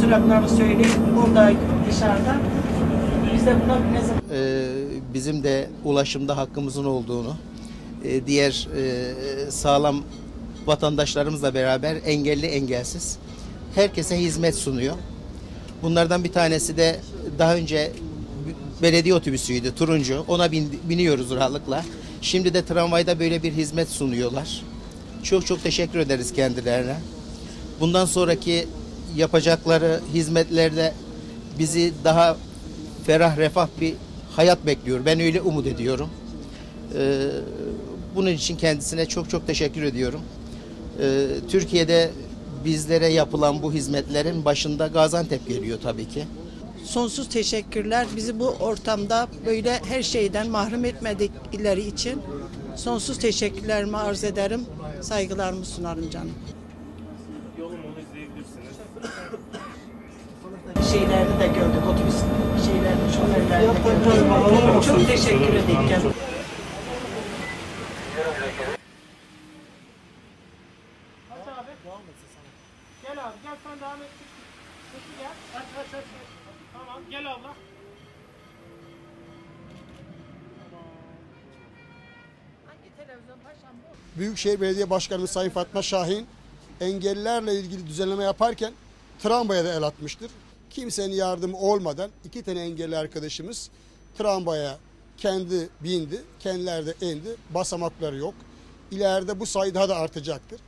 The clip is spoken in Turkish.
fotoğraflarını söyleyin. Orada dışarıda. Biz de buna ne zaman... Bizim de ulaşımda hakkımızın olduğunu, diğer sağlam vatandaşlarımızla beraber engelli engelsiz herkese hizmet sunuyor. Bunlardan bir tanesi de daha önce belediye otobüsüydü, turuncu. Ona biniyoruz rahatlıkla. Şimdi de tramvayda böyle bir hizmet sunuyorlar. Çok çok teşekkür ederiz kendilerine. Bundan sonraki yapacakları hizmetlerde bizi daha ferah, refah bir hayat bekliyor. Ben öyle umut ediyorum. Bunun için kendisine çok çok teşekkür ediyorum. Türkiye'de bizlere yapılan bu hizmetlerin başında Gaziantep geliyor tabii ki. Sonsuz teşekkürler. Bizi bu ortamda böyle her şeyden mahrum etmedikleri için sonsuz teşekkürlerimi arz ederim. Saygılarımı sunarım canım. Yolum onu izleyebilirsiniz. Şeylerini de gördük. Otobüs şeylerini, şoförlerini de gördük. Çok teşekkür ederim. Gel abi, gel sen devam et. Peki gel. Aç. Tamam, gel abla. Büyükşehir Belediye Başkanımız Sayın Fatma Şahin engellilerle ilgili düzenleme yaparken tramvaya da el atmıştır. Kimsenin yardımı olmadan 2 tane engelli arkadaşımız tramvaya kendi bindi, kendileri de indi. Basamakları yok. İleride bu sayı daha da artacaktır.